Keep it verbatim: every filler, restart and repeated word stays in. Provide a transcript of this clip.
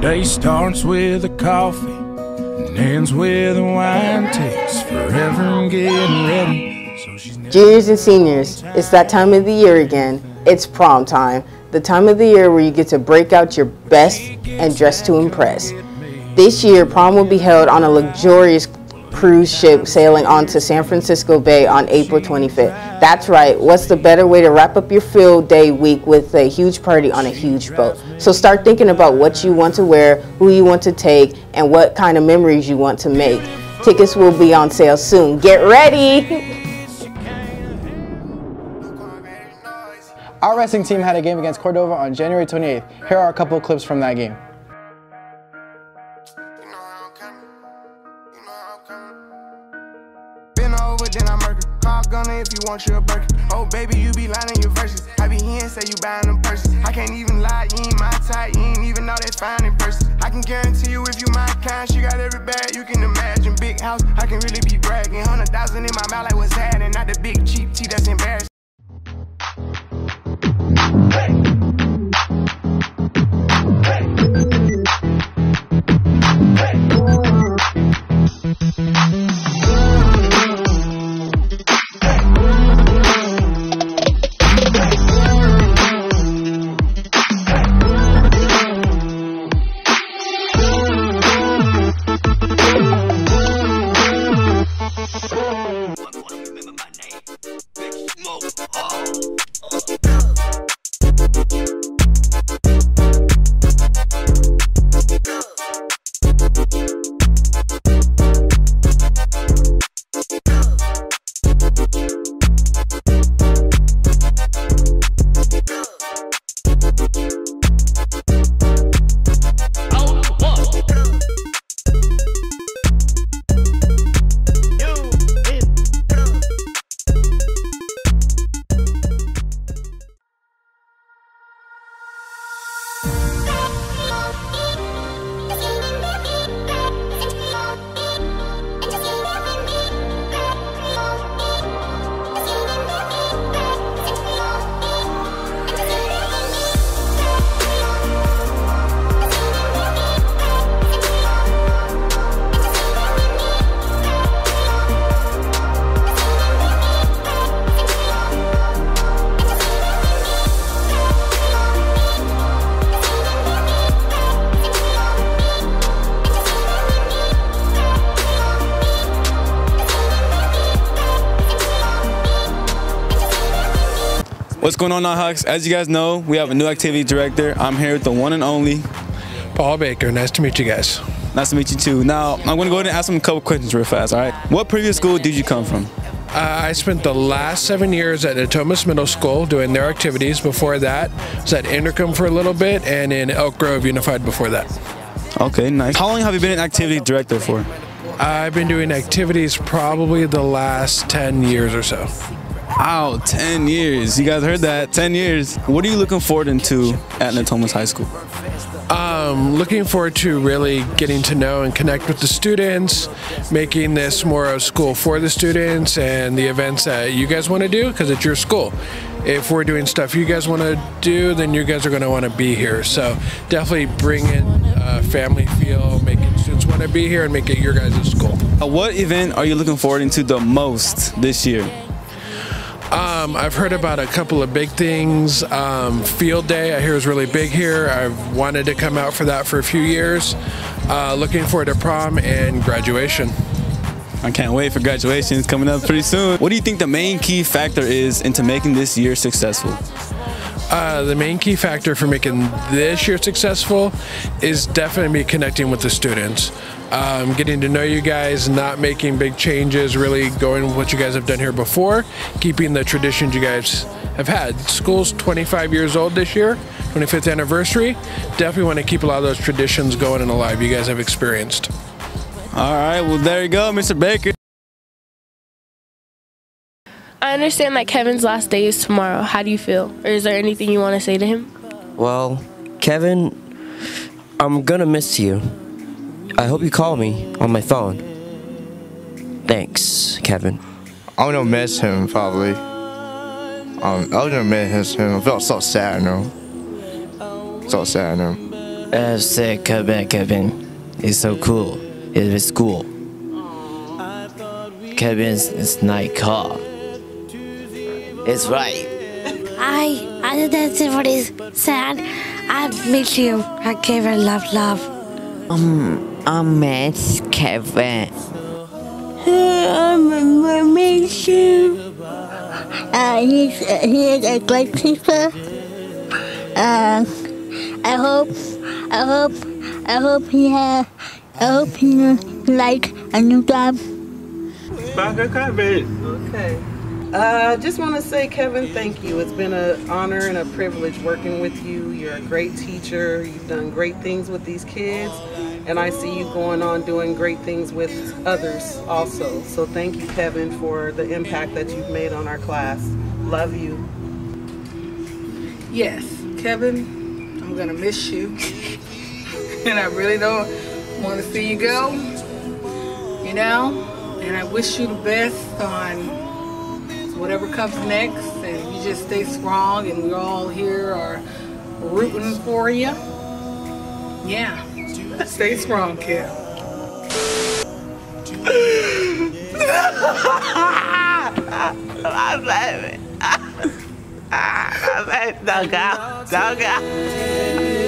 Day starts with a coffee and ends with a wine. Takes forever and getting ready. So she's Juniors and seniors, it's that time of the year again. It's prom time, the time of the year where you get to break out your best and dress to impress. This year, prom will be held on a luxurious cruise ship sailing onto San Francisco Bay on April twenty-fifth. That's right, what's the better way to wrap up your field day week with a huge party on a huge boat? So start thinking about what you want to wear, who you want to take, and what kind of memories you want to make. Tickets will be on sale soon. Get ready! Our wrestling team had a game against Cordova on January twenty-eighth. Here are a couple of clips from that game. Then I murder. Call Gunner if you want your burger. Oh baby, you be lying in your verses. I be here and say you buying them purses. I can't even lie, you ain't my type. You ain't even know that fine in person. I can guarantee you if you my kind, she got every bag you can imagine. Big house, I can really be bragging. Hundred thousand in my mouth like what's happening. Not the big cheap tea that's embarrassing. What's going on, Nighthawks? As you guys know, we have a new activity director. I'm here with the one and only Paul Baker. Nice to meet you guys. Nice to meet you too. Now, I'm going to go ahead and ask him a couple questions real fast, all right? What previous school did you come from? Uh, I spent the last seven years at Natomas Middle School doing their activities. Before that, I was at Intercom for a little bit and in Elk Grove Unified before that. Okay, nice. How long have you been an activity director for? I've been doing activities probably the last ten years or so. Wow, ten years. You guys heard that, ten years. What are you looking forward to at Natomas High School? Um, looking forward to really getting to know and connect with the students, making this more of a school for the students and the events that you guys want to do, because it's your school. If we're doing stuff you guys want to do, then you guys are going to want to be here. So definitely bring in a family feel, making students want to be here and make it your guys' school. Uh, what event are you looking forward to the most this year? Um, I've heard about a couple of big things. Um, Field Day, I hear, is really big here. I've wanted to come out for that for a few years. Uh, looking forward to prom and graduation. I can't wait for graduation. It's coming up pretty soon. What do you think the main key factor is into making this year successful? Uh, the main key factor for making this year successful is definitely connecting with the students. Um, getting to know you guys, not making big changes, really going with what you guys have done here before, keeping the traditions you guys have had. School's twenty-five years old this year, twenty-fifth anniversary. Definitely want to keep a lot of those traditions going and alive you guys have experienced. All right, well, there you go, Mister Baker. I understand that Kevin's last day is tomorrow. How do you feel? Or is there anything you want to say to him? Well, Kevin, I'm gonna miss you. I hope you call me on my phone. Thanks, Kevin. I'm gonna miss him, probably. Um, I'm gonna miss him. I feel so sad now. So sad now. Uh, say Kevin, Kevin. It's so cool. It is school. Kevin's is night car. It's right. I, I that's what is sad. I miss you. I Kevin, love, love. Um, I miss Kevin. I miss you. Uh, he's, uh, he is a great teacher. Uh, I hope, I hope, I hope he has, I hope he like a new job. Okay. I uh, just want to say, Kevin, thank you. It's been an honor and a privilege working with you. You're a great teacher. You've done great things with these kids. And I see you going on doing great things with others also. So thank you, Kevin, for the impact that you've made on our class. Love you. Yes, Kevin, I'm going to miss you. And I really don't want to see you go, you know? And I wish you the best on whatever comes next, and you just stay strong, and we all here are rooting for you. Yeah, stay strong, kid. My baby. My baby. Don't go. Don't go.